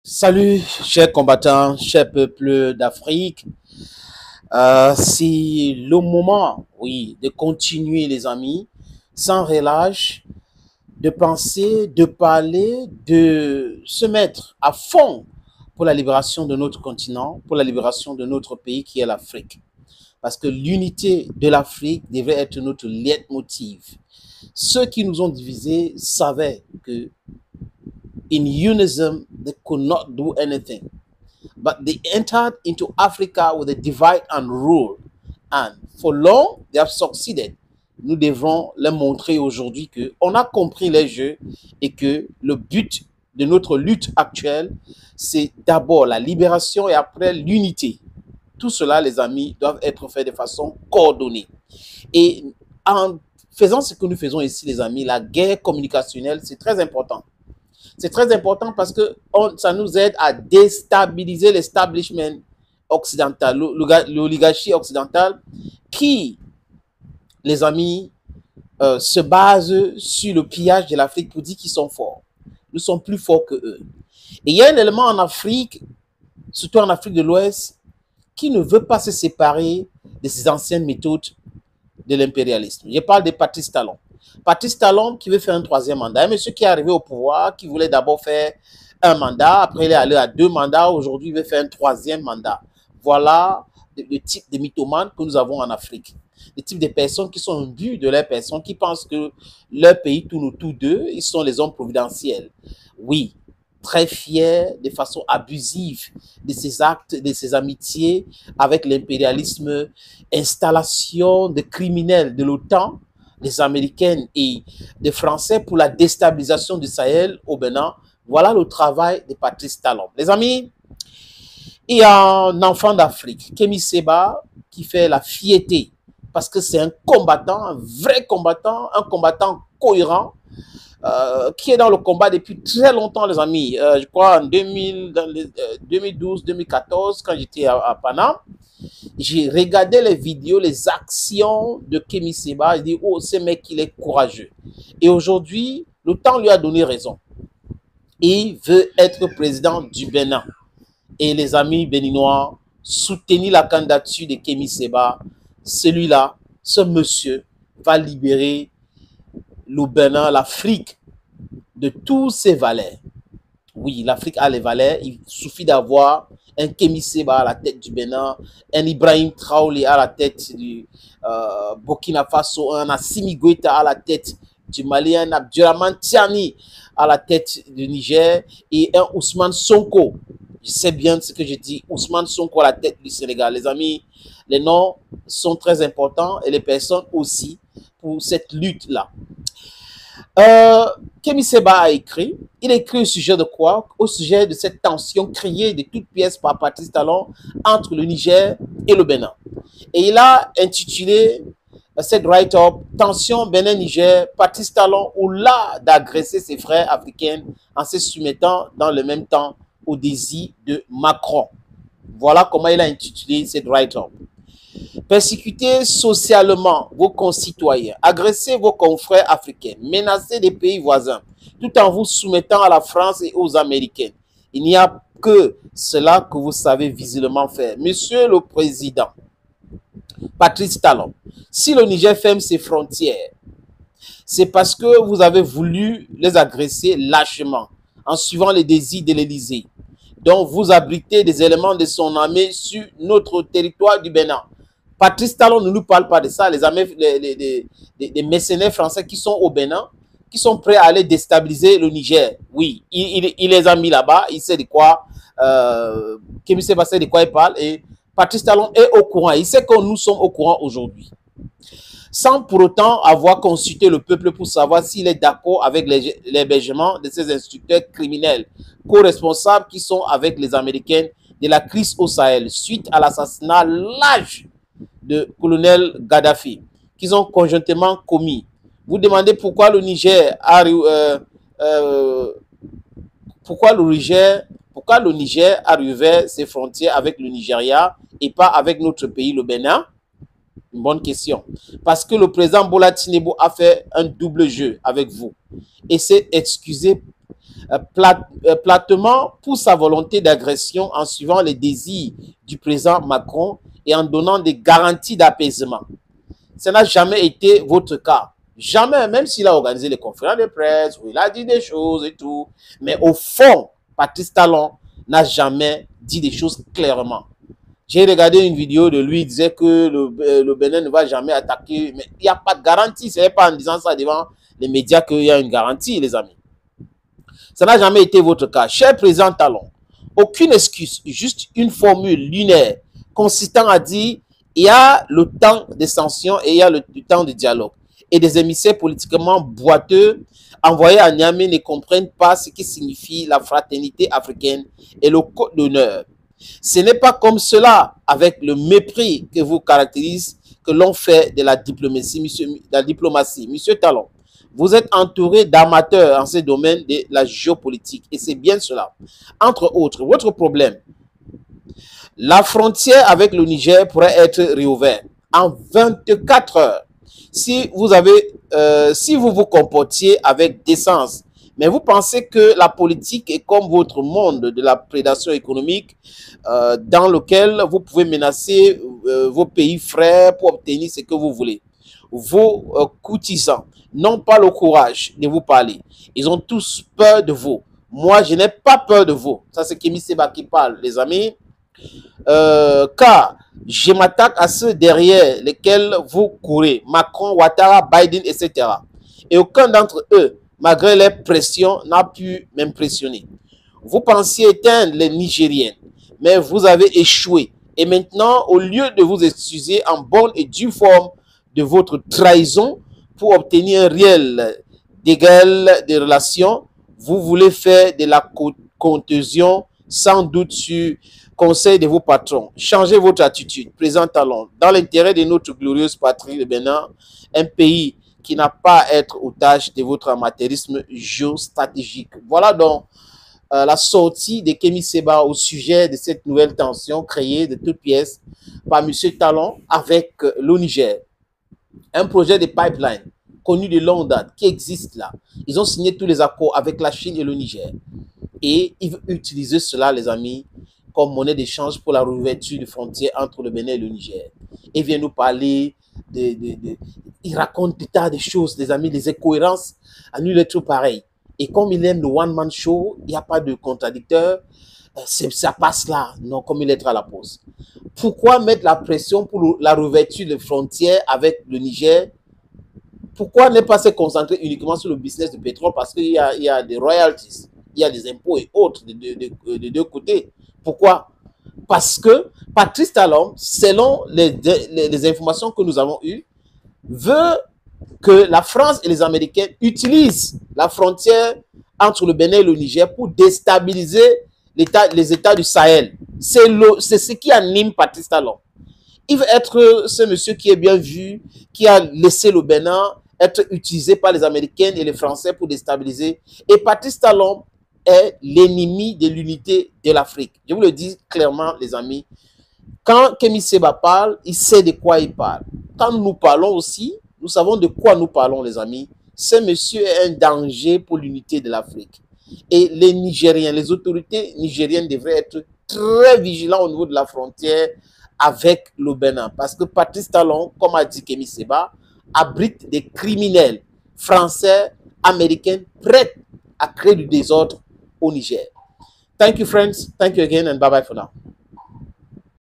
Salut, chers combattants, chers peuples d'Afrique. C'est le moment, oui, de continuer, les amis, sans relâche, de penser, de parler, de se mettre à fond pour la libération de notre continent, pour la libération de notre pays qui est l'Afrique. Parce que l'unité de l'Afrique devrait être notre leitmotiv. Ceux qui nous ont divisés savaient que in unison, they could not do anything. But they entered into Africa with a divide and rule. And for long, they have succeeded. Nous devrons leur montrer aujourd'hui qu'on a compris les jeux et que le but de notre lutte actuelle, c'est d'abord la libération et après l'unité. Tout cela, les amis, doivent être fait de façon coordonnée. Et en faisant ce que nous faisons ici, les amis, la guerre communicationnelle, c'est très important. C'est très important parce que ça nous aide à déstabiliser l'establishment occidental, l'oligarchie occidentale qui, les amis, se base sur le pillage de l'Afrique pour dire qu'ils sont forts. Nous sommes plus forts que eux. Et il y a un élément en Afrique, surtout en Afrique de l'Ouest, qui ne veut pas se séparer de ces anciennes méthodes de l'impérialisme. Je parle de Patrice Talon. Patrice Talon qui veut faire un troisième mandat. Un monsieur qui est arrivé au pouvoir, qui voulait d'abord faire un mandat, après il est allé à 2 mandats, aujourd'hui il veut faire un troisième mandat. Voilà le type de mythomanes que nous avons en Afrique. Le type de personnes qui sont imbues de leurs personnes, qui pensent que leur pays tourne autour d'eux, ils sont les hommes providentiels. Oui, très fiers de façon abusive de ces actes, de ces amitiés avec l'impérialisme, installation de criminels de l'OTAN, des Américaines et des Français pour la déstabilisation du Sahel au Bénin. Voilà le travail de Patrice Talon. Les amis, il y a un enfant d'Afrique, Kémy Séba, qui fait la fierté parce que c'est un combattant, un vrai combattant, un combattant cohérent, qui est dans le combat depuis très longtemps, les amis. Je crois en 2012-2014, quand j'étais à Paname, j'ai regardé les vidéos, les actions de Kémy Séba. Je dis, oh, ce mec, il est courageux. Et aujourd'hui, le temps lui a donné raison. Il veut être président du Bénin. Et les amis béninois, soutenez la candidature de Kémy Séba. Celui-là, ce monsieur, va libérer le Bénin, l'Afrique, de tous ses valets. Oui, l'Afrique a les valets. Il suffit d'avoir un Kémy Séba à la tête du Bénin, un Ibrahim Traoré à la tête du Burkina Faso, un Assimi Goïta à la tête du Mali, un Abdurrahman Tiani à la tête du Niger et un Ousmane Sonko. Je sais bien ce que je dis, Ousmane Sonko à la tête du Sénégal. Les amis, les noms sont très importants et les personnes aussi pour cette lutte-là. Kémy Séba a écrit. Il écrit au sujet de quoi? Au sujet de cette tension créée de toutes pièces par Patrice Talon entre le Niger et le Bénin. Et il a intitulé cette write-up Tension Bénin-Niger, Patrice Talon ou l'art d'agresser ses frères africains en se soumettant dans le même temps au désir de Macron. Voilà comment il a intitulé cette write-up. Persécuter socialement vos concitoyens, agresser vos confrères africains, menacer des pays voisins, tout en vous soumettant à la France et aux Américains. Il n'y a que cela que vous savez visiblement faire. Monsieur le Président, Patrice Talon, si le Niger ferme ses frontières, c'est parce que vous avez voulu les agresser lâchement, en suivant les désirs de l'Élysée. Donc, vous abritez des éléments de son armée sur notre territoire du Bénin. Patrice Talon ne nous parle pas de ça. Les mercenaires français qui sont au Bénin, qui sont prêts à aller déstabiliser le Niger. Oui, il les a mis là-bas. Il sait de quoi. Kémy Séba sait de quoi il parle. Et Patrice Talon est au courant. Il sait que nous sommes au courant aujourd'hui. Sans pour autant avoir consulté le peuple pour savoir s'il est d'accord avec l'hébergement de ces instructeurs criminels co-responsables qui sont avec les Américains de la crise au Sahel suite à l'assassinat lâche de colonel Gaddafi qu'ils ont conjointement commis. Vous demandez pourquoi le Niger a rouvert ses frontières avec le Nigeria et pas avec notre pays, le Bénin? Une bonne question. Parce que le président Bola Tinubu a fait un double jeu avec vous et s'est excusé platement pour sa volonté d'agression en suivant les désirs du président Macron et en donnant des garanties d'apaisement. Ça n'a jamais été votre cas. Jamais, même s'il a organisé les conférences de presse, où il a dit des choses et tout. Mais au fond, Patrice Talon n'a jamais dit des choses clairement. J'ai regardé une vidéo de lui, il disait que le Bénin ne va jamais attaquer. Mais il n'y a pas de garantie. Ce n'est pas en disant ça devant les médias qu'il y a une garantie, les amis. Ça n'a jamais été votre cas. Cher président Talon, aucune excuse, juste une formule lunaire consistant à dire il y a le temps des sanctions et il y a le temps de dialogue. Et des émissaires politiquement boiteux envoyés à Niamey ne comprennent pas ce qui signifie la fraternité africaine et le code d'honneur. Ce n'est pas comme cela, avec le mépris que vous caractérise, que l'on fait de la diplomatie, monsieur Talon. Vous êtes entouré d'amateurs en ce domaine de la géopolitique et c'est bien cela. Entre autres, votre problème, la frontière avec le Niger pourrait être réouverte en 24 heures si vous vous comportiez avec décence. Mais vous pensez que la politique est comme votre monde de la prédation économique dans lequel vous pouvez menacer vos pays frères pour obtenir ce que vous voulez. Vos courtisans n'ont pas le courage de vous parler. Ils ont tous peur de vous. Moi, je n'ai pas peur de vous. Ça, c'est Kémy Séba qui parle, les amis. Car je m'attaque à ceux derrière lesquels vous courez. Macron, Ouattara, Biden, etc. Et aucun d'entre eux, malgré les pressions, n'a pu m'impressionner. Vous pensiez éteindre les Nigériens, mais vous avez échoué. Et maintenant, au lieu de vous excuser en bonne et due forme de votre trahison pour obtenir un réel dégât des relations, vous voulez faire de la contusion sans doute sur conseil de vos patrons. Changez votre attitude, président Talon, dans l'intérêt de notre glorieuse patrie, le Bénin, un pays qui n'a pas à être otage de votre amateurisme géostratégique. Voilà donc la sortie de Kémy Séba au sujet de cette nouvelle tension créée de toutes pièces par M. Talon avec le Niger. Un projet de pipeline connu de longue date qui existe là. Ils ont signé tous les accords avec la Chine et le Niger. Et ils veulent utiliser cela, les amis, comme monnaie d'échange pour la réouverture des frontières entre le Bénin et le Niger. Et vient nous parler il raconte des tas de choses, les amis, des incohérences à nul être pareil. Et comme il aime le one-man show, il n'y a pas de contradicteur, ça passe là, non, comme il est à la pause. Pourquoi mettre la pression pour la réouverture des frontières avec le Niger? Pourquoi ne pas se concentrer uniquement sur le business du pétrole? Parce qu'il y a des royalties, il y a des impôts et autres de deux côtés. Pourquoi? Parce que Patrice Talon, selon les informations que nous avons eues, veut que la France et les Américains utilisent la frontière entre le Bénin et le Niger pour déstabiliser les États du Sahel. C'est ce qui anime Patrice Talon. Il veut être ce monsieur qui est bien vu, qui a laissé le Bénin être utilisé par les Américains et les Français pour déstabiliser. Et Patrice Talon est l'ennemi de l'unité de l'Afrique. Je vous le dis clairement, les amis. Quand Kémy Séba parle, il sait de quoi il parle. Quand nous parlons aussi, nous savons de quoi nous parlons, les amis. Ce monsieur est un danger pour l'unité de l'Afrique. Et les Nigériens, les autorités nigériennes devraient être très vigilants au niveau de la frontière avec le Bénin. Parce que Patrice Talon, comme a dit Kémy Séba, abrite des criminels français, américains, prêts à créer du désordre au Niger. Thank you, friends. Thank you again and bye-bye for now.